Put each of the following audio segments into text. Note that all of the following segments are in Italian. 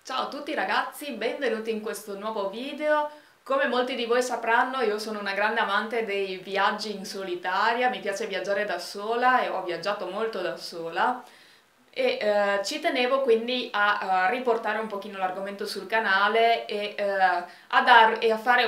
Ciao a tutti ragazzi, benvenuti in questo nuovo video. Come molti di voi sapranno, io sono una grande amante dei viaggi in solitaria, mi piace viaggiare da sola e ho viaggiato molto da sola e ci tenevo quindi a riportare un pochino l'argomento sul canale e a fare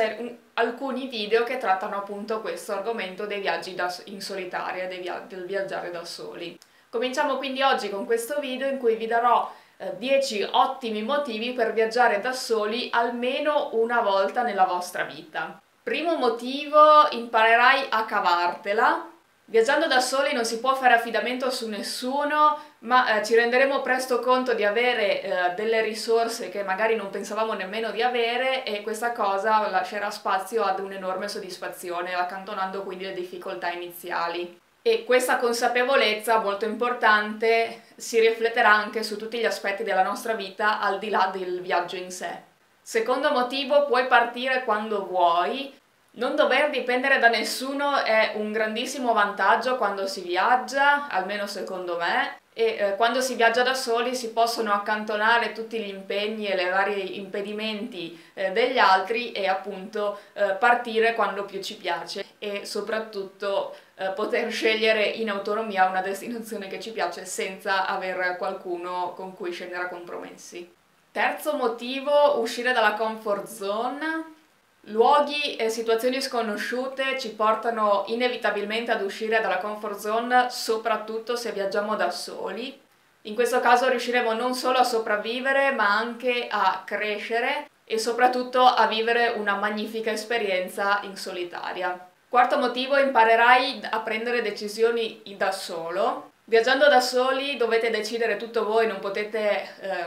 alcuni video che trattano appunto questo argomento dei viaggi in solitaria, del viaggiare da soli. Cominciamo quindi oggi con questo video in cui vi darò 10 ottimi motivi per viaggiare da soli almeno una volta nella vostra vita. Primo motivo, imparerai a cavartela. Viaggiando da soli non si può fare affidamento su nessuno, ma ci renderemo presto conto di avere delle risorse che magari non pensavamo nemmeno di avere e questa cosa lascerà spazio ad un'enorme soddisfazione, accantonando quindi le difficoltà iniziali. E questa consapevolezza, molto importante, si rifletterà anche su tutti gli aspetti della nostra vita al di là del viaggio in sé. Secondo motivo, puoi partire quando vuoi. Non dover dipendere da nessuno è un grandissimo vantaggio quando si viaggia, almeno secondo me, e quando si viaggia da soli si possono accantonare tutti gli impegni e i vari impedimenti degli altri e appunto partire quando più ci piace e soprattutto poter scegliere in autonomia una destinazione che ci piace senza avere qualcuno con cui scendere a compromessi. Terzo motivo, uscire dalla comfort zone. Luoghi e situazioni sconosciute ci portano inevitabilmente ad uscire dalla comfort zone, soprattutto se viaggiamo da soli. In questo caso riusciremo non solo a sopravvivere, ma anche a crescere e soprattutto a vivere una magnifica esperienza in solitaria. Quarto motivo, imparerai a prendere decisioni da solo. Viaggiando da soli dovete decidere tutto voi, non potete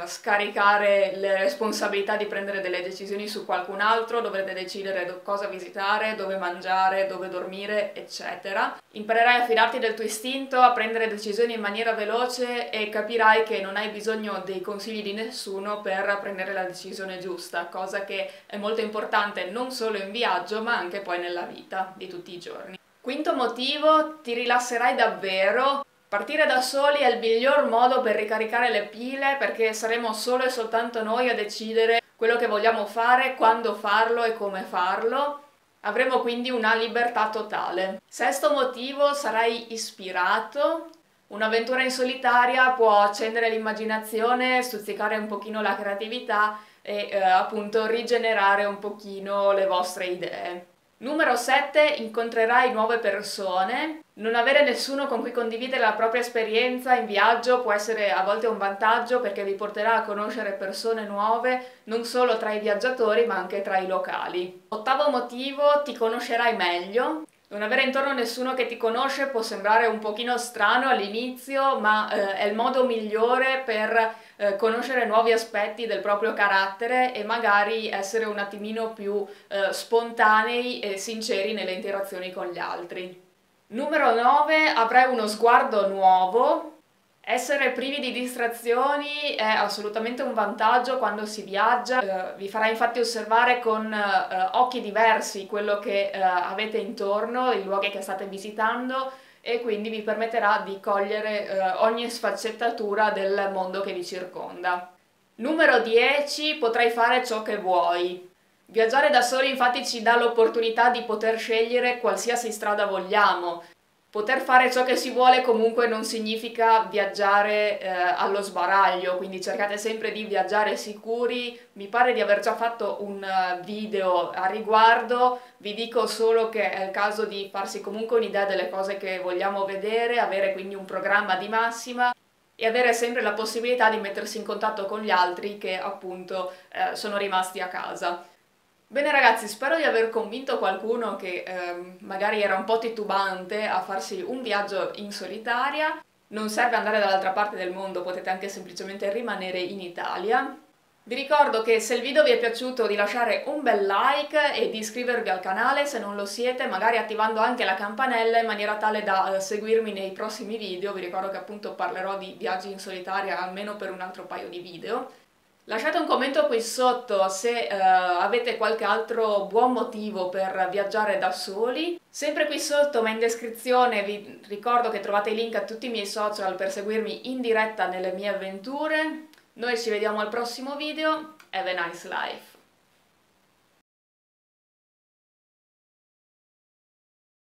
scaricare le responsabilità di prendere delle decisioni su qualcun altro, dovrete decidere cosa visitare, dove mangiare, dove dormire, eccetera. Imparerai a fidarti del tuo istinto, a prendere decisioni in maniera veloce e capirai che non hai bisogno dei consigli di nessuno per prendere la decisione giusta, cosa che è molto importante non solo in viaggio ma anche poi nella vita di tutti i giorni. Quinto motivo, ti rilasserai davvero. Partire da soli è il miglior modo per ricaricare le pile perché saremo solo e soltanto noi a decidere quello che vogliamo fare, quando farlo e come farlo. Avremo quindi una libertà totale. Sesto motivo, sarai ispirato. Un'avventura in solitaria può accendere l'immaginazione, stuzzicare un pochino la creatività e appunto rigenerare un pochino le vostre idee. Numero 7, incontrerai nuove persone. Non avere nessuno con cui condividere la propria esperienza in viaggio può essere a volte un vantaggio perché vi porterà a conoscere persone nuove non solo tra i viaggiatori ma anche tra i locali. Ottavo motivo, ti conoscerai meglio. Non avere intorno nessuno che ti conosce può sembrare un pochino strano all'inizio, ma è il modo migliore per conoscere nuovi aspetti del proprio carattere e magari essere un attimino più spontanei e sinceri nelle interazioni con gli altri. Numero 9, avrai uno sguardo nuovo. Essere privi di distrazioni è assolutamente un vantaggio quando si viaggia, vi farà infatti osservare con occhi diversi quello che avete intorno, i luoghi che state visitando e quindi vi permetterà di cogliere ogni sfaccettatura del mondo che vi circonda. Numero 10, potrai fare ciò che vuoi. Viaggiare da soli infatti ci dà l'opportunità di poter scegliere qualsiasi strada vogliamo. Poter fare ciò che si vuole comunque non significa viaggiare allo sbaraglio, quindi cercate sempre di viaggiare sicuri. Mi pare di aver già fatto un video a riguardo, vi dico solo che è il caso di farsi comunque un'idea delle cose che vogliamo vedere, avere quindi un programma di massima e avere sempre la possibilità di mettersi in contatto con gli altri che appunto sono rimasti a casa. Bene ragazzi, spero di aver convinto qualcuno che magari era un po' titubante a farsi un viaggio in solitaria. Non serve andare dall'altra parte del mondo, potete anche semplicemente rimanere in Italia. Vi ricordo che se il video vi è piaciuto di lasciare un bel like e di iscrivervi al canale se non lo siete, magari attivando anche la campanella in maniera tale da seguirmi nei prossimi video. Vi ricordo che appunto parlerò di viaggi in solitaria almeno per un altro paio di video. Lasciate un commento qui sotto se avete qualche altro buon motivo per viaggiare da soli. Sempre qui sotto, ma in descrizione, vi ricordo che trovate i link a tutti i miei social per seguirmi in diretta nelle mie avventure. Noi ci vediamo al prossimo video, have a nice life!